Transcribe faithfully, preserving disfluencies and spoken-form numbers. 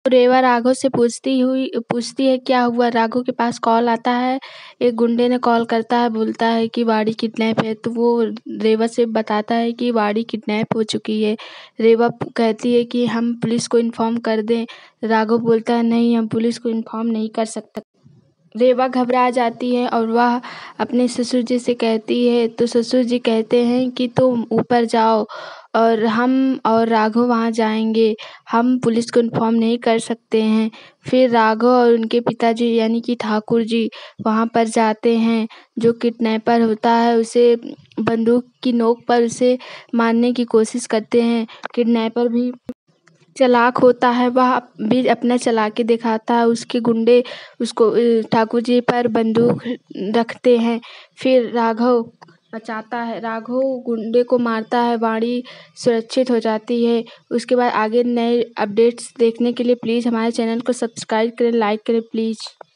रेवा राघव से पूछती हुई पूछती है क्या हुआ। राघव के पास कॉल आता है। एक गुंडे ने कॉल करता है, बोलता है कि वाड़ी किडनैप है। तो वो रेवा से बताता है कि वाड़ी किडनैप हो चुकी है। रेवा कहती है कि हम पुलिस को इन्फॉर्म कर दें। राघव बोलता है नहीं, हम पुलिस को इन्फॉर्म नहीं कर सकता। रेवा घबरा जाती है और वह अपने ससुर जी से कहती है, तो ससुर जी कहते हैं कि तुम ऊपर जाओ और हम और राघव वहाँ जाएंगे, हम पुलिस को इन्फॉर्म नहीं कर सकते हैं। फिर राघव और उनके पिताजी यानी कि ठाकुर जी वहाँ पर जाते हैं। जो किडनैपर होता है उसे बंदूक की नोक पर उसे मारने की कोशिश करते हैं। किडनैपर भी चालाक होता है, वह भी अपना चला के दिखाता है। उसके गुंडे उसको ठाकुर जी पर बंदूक रखते हैं। फिर राघव बचाता है, राघव गुंडे को मारता है, वाड़ी सुरक्षित हो जाती है। उसके बाद आगे नए अपडेट्स देखने के लिए प्लीज़ हमारे चैनल को सब्सक्राइब करें, लाइक करें प्लीज़।